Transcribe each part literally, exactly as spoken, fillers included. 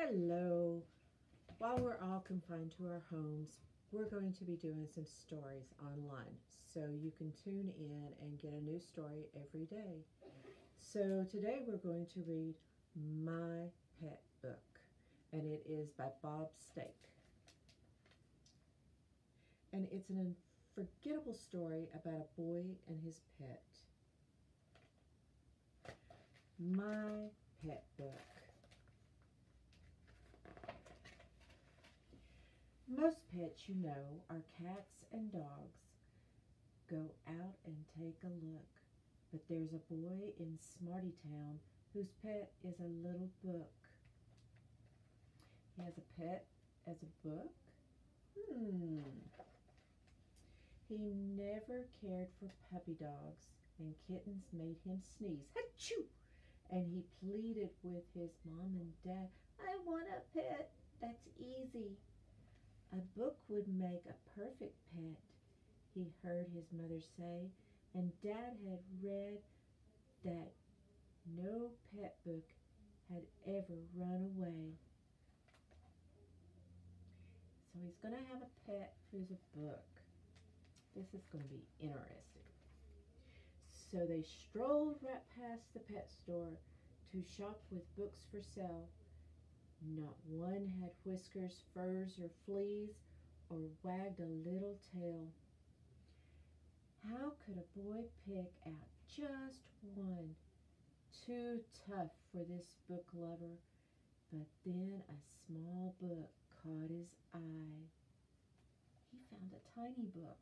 Hello. While we're all confined to our homes, we're going to be doing some stories online. So you can tune in and get a new story every day. So today we're going to read My Pet Book, and it is by Bob Staake. And it's an unforgettable story about a boy and his pet. My Pet Book. Most pets you know are cats and dogs. Go out and take a look. But there's a boy in Smarty Town whose pet is a little book. He has a pet as a book? Hmm. He never cared for puppy dogs, and kittens made him sneeze. Achoo! And he pleaded with his mom and dad, I want a pet. That's easy. A book would make a perfect pet, he heard his mother say, and Dad had read that no pet book had ever run away. So he's going to have a pet who's a book. This is going to be interesting. So they strolled right past the pet store to shop with books for sale. Not one had whiskers, furs, or fleas, or wagged a little tail. How could a boy pick out just one? Too tough for this book lover. But then a small book caught his eye. He found a tiny book.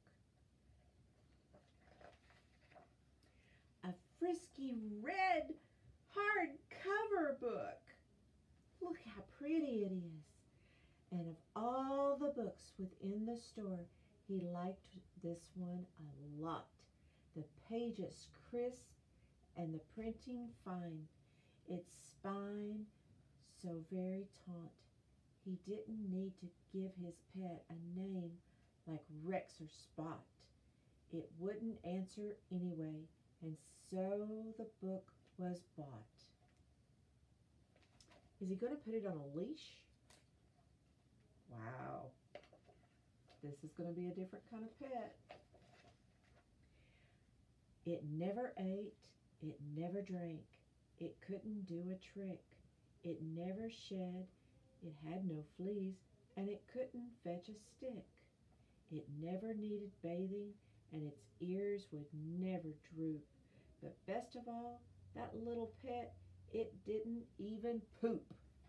A frisky red hardcover book. Look how pretty it is. And of all the books within the store, he liked this one a lot. The pages crisp and the printing fine. Its spine so very taut. He didn't need to give his pet a name like Rex or Spot. It wouldn't answer anyway, and so the book was bought. Is he going to put it on a leash? Wow. This is going to be a different kind of pet. It never ate. It never drank. It couldn't do a trick. It never shed. It had no fleas, and it couldn't fetch a stick. It never needed bathing, and its ears would never droop. But best of all, that little pet, it didn't even poop.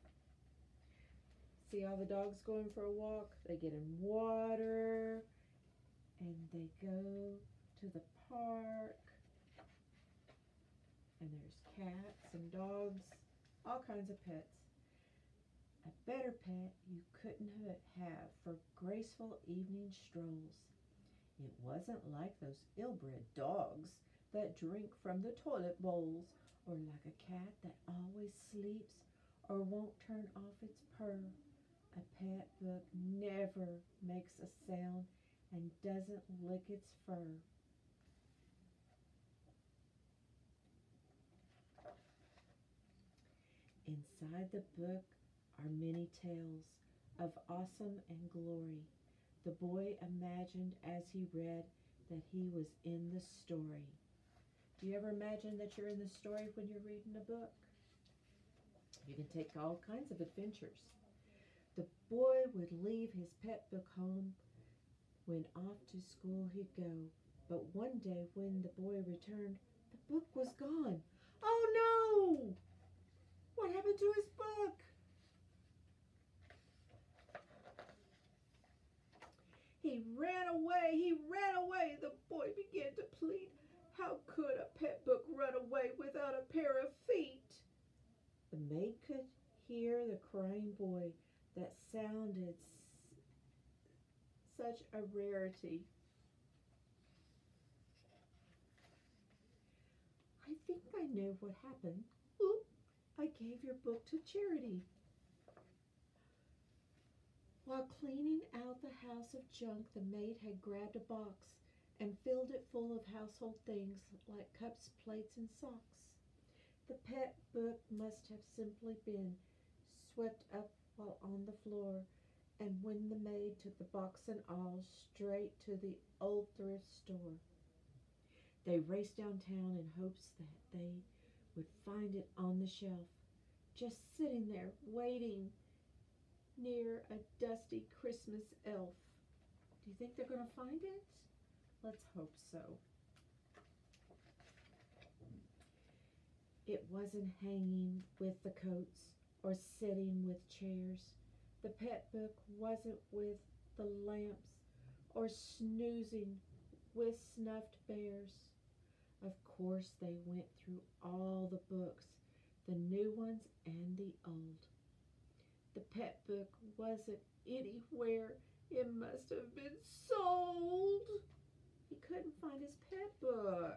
See all the dogs going for a walk? They get in water, and they go to the park. And there's cats and dogs, all kinds of pets. A better pet you couldn't have for graceful evening strolls. It wasn't like those ill-bred dogs that drink from the toilet bowls, or like a cat that always sleeps or won't turn off its purr. A pet book never makes a sound and doesn't lick its fur. Inside the book are many tales of awesome and glory. The boy imagined as he read that he was in the story. Do you ever imagine that you're in the story when you're reading a book? You can take all kinds of adventures. The boy would leave his pet book home. When off to school he'd go. But one day when the boy returned, the book was gone. Oh no! What happened to his book? He ran away. He ran away. The boy began to plead. How could a pet book run away without a pair of feet? The maid could hear the crying boy. That sounded such a rarity. I think I know what happened. Oop, I gave your book to charity. While cleaning out the house of junk, the maid had grabbed a box and filled it full of household things like cups, plates, and socks. The pet book must have simply been swept up while on the floor, and when the maid took the box and all straight to the old thrift store. They raced downtown in hopes that they would find it on the shelf, just sitting there waiting near a dusty Christmas elf. Do you think they're going to find it? Let's hope so. It wasn't hanging with the coats or sitting with chairs. The pet book wasn't with the lamps or snoozing with snuffed bears. Of course, they went through all the books, the new ones and the old. The pet book wasn't anywhere. It must have been sold. He couldn't find his pet book.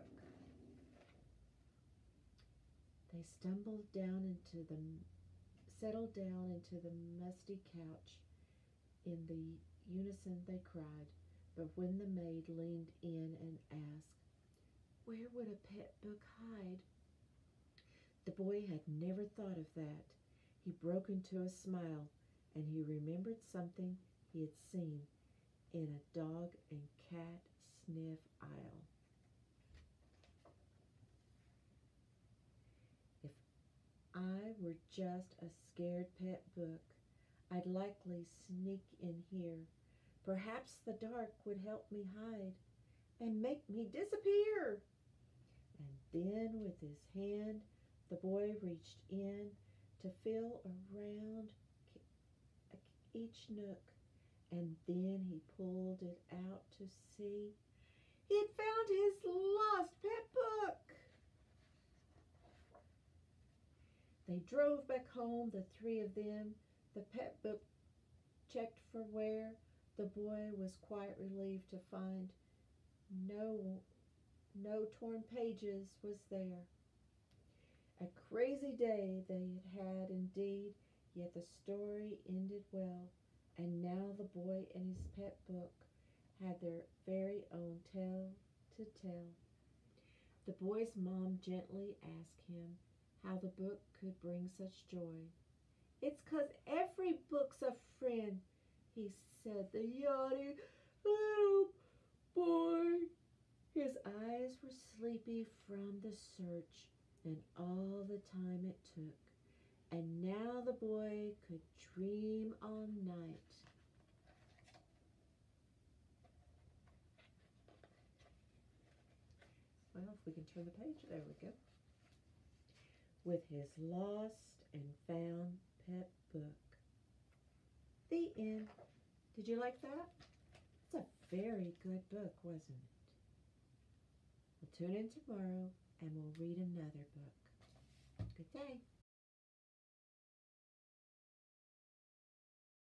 They stumbled down into the, settled down into the musty couch. In the unison they cried, but when the maid leaned in and asked, where would a pet book hide? The boy had never thought of that. He broke into a smile, and he remembered something he had seen in a dog and cat sniff aisle. If I were just a scared pet book, I'd likely sneak in here. Perhaps the dark would help me hide and make me disappear. And then with his hand, the boy reached in to feel around each nook, and then he pulled it out to see he'd found his lost pet book. They drove back home, the three of them. The pet book checked for wear. The boy was quite relieved to find no, no torn pages was there. A crazy day they had had indeed, yet the story ended well, and now the boy and his pet book had their very own tale to tell. The boy's mom gently asked him how the book could bring such joy. It's 'cause every book's a friend, he said, the yawning little boy. His eyes were sleepy from the search and all the time it took, and now the boy could dream all night. Well, if we can turn the page, there we go. With his lost and found pet book. The end. Did you like that? It's a very good book, wasn't it? We'll tune in tomorrow and we'll read another book.